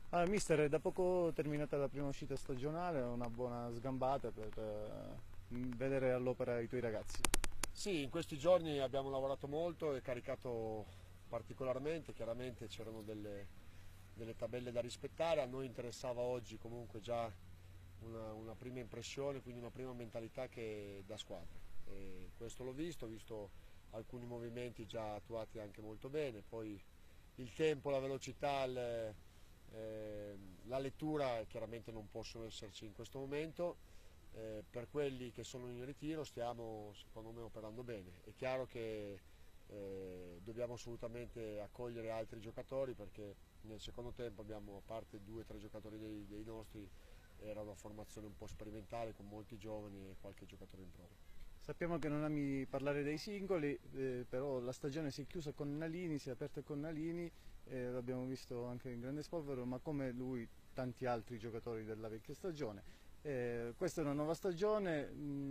Allora, mister, da poco terminata la prima uscita stagionale, una buona sgambata per vedere all'opera i tuoi ragazzi. Sì, in questi giorni abbiamo lavorato molto e caricato particolarmente, chiaramente c'erano delle tabelle da rispettare, a noi interessava oggi comunque già una prima impressione, quindi una prima mentalità che da squadra. E questo l'ho visto, ho visto alcuni movimenti già attuati anche molto bene, poi il tempo, la velocità, la lettura chiaramente non possono esserci in questo momento. Per quelli che sono in ritiro stiamo secondo me operando bene. È chiaro che dobbiamo assolutamente accogliere altri giocatori perché nel secondo tempo abbiamo, a parte due o tre giocatori dei nostri, era una formazione un po' sperimentale con molti giovani e qualche giocatore in prova. Sappiamo che non ami parlare dei singoli, però la stagione si è chiusa con Nalini, si è aperta con Nalini, l'abbiamo visto anche in grande spolvero, ma come lui tanti altri giocatori della vecchia stagione. Questa è una nuova stagione,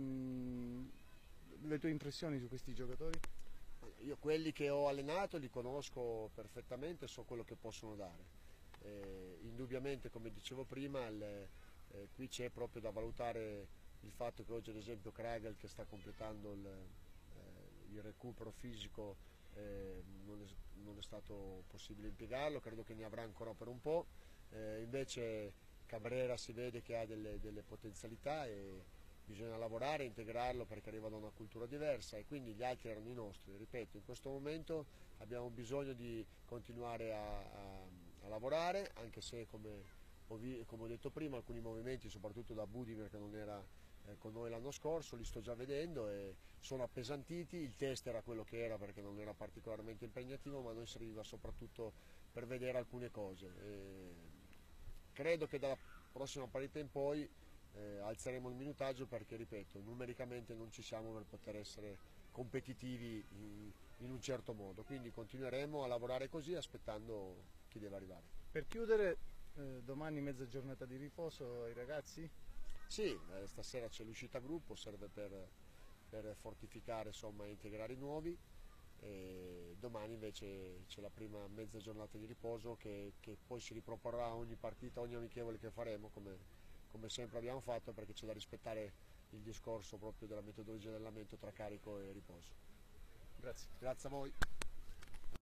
le tue impressioni su questi giocatori? Io quelli che ho allenato li conosco perfettamente, so quello che possono dare. Indubbiamente, come dicevo prima, qui c'è proprio da valutare il fatto che oggi ad esempio Kregel, che sta completando il recupero fisico, non è stato possibile impiegarlo, credo che ne avrà ancora per un po'. Invece Cabrera si vede che ha delle potenzialità e bisogna lavorare, integrarlo perché arriva da una cultura diversa e quindi gli altri erano i nostri. Ripeto, in questo momento abbiamo bisogno di continuare a lavorare, anche se come ho detto prima alcuni movimenti, soprattutto da Budimir che non era con noi l'anno scorso, li sto già vedendo e sono appesantiti. Il test era quello che era perché non era particolarmente impegnativo, ma a noi serviva soprattutto per vedere alcune cose. Credo che dalla prossima parità in poi alzeremo il minutaggio perché, ripeto, numericamente non ci siamo per poter essere competitivi in un certo modo, quindi continueremo a lavorare così aspettando chi deve arrivare. Per chiudere, domani mezza giornata di riposo ai ragazzi? Sì, stasera c'è l'uscita gruppo, serve per fortificare insomma, e integrare i nuovi e domani invece c'è la prima mezza giornata di riposo che poi si riproporrà ogni partita, ogni amichevole che faremo come sempre abbiamo fatto perché c'è da rispettare il discorso proprio della metodologia di allenamento tra carico e riposo. Grazie. Grazie a voi.